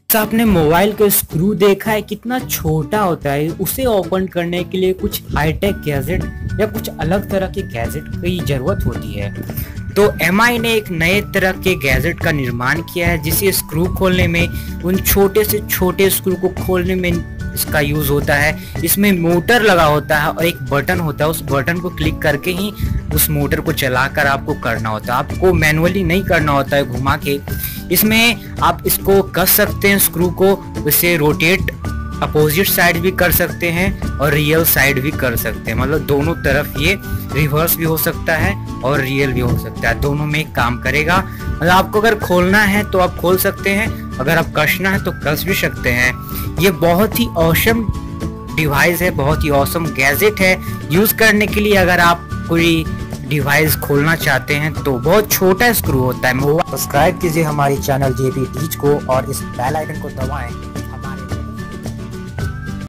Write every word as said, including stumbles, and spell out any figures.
आपने मोबाइल का स्क्रू देखा है, कितना छोटा होता है। उसे ओपन करने के लिए कुछ हाईटेक गैजेट या कुछ अलग तरह के गैजेट की जरूरत होती है। तो एम आई ने एक नए तरह के गैजेट का निर्माण किया है, जिसे स्क्रू खोलने में, उन छोटे से छोटे स्क्रू को खोलने में इसका यूज होता है। इसमें मोटर लगा होता है और एक बटन होता है, उस बटन को क्लिक करके ही उस मोटर को चलाकर आपको करना होता है। आपको मैनुअली नहीं करना होता है घुमा के। इसमें आप इसको कस सकते हैं स्क्रू को, इसे रोटेट अपोजिट साइड भी कर सकते हैं और रियल साइड भी कर सकते हैं। मतलब दोनों तरफ ये रिवर्स भी हो सकता है और रियल भी हो सकता है, दोनों में काम करेगा। मतलब आपको अगर खोलना है तो आप खोल सकते हैं, अगर आप कसना है तो कस भी सकते हैं। ये बहुत ही ऑसम डिवाइस है, बहुत ही ऑसम गैजेट है यूज करने के लिए। अगर आप कोई डिवाइस खोलना चाहते हैं तो बहुत छोटा स्क्रू होता है। सब्सक्राइब कीजिए हमारी चैनल जे बी टीच को और इस बेल आइकन को दबाएं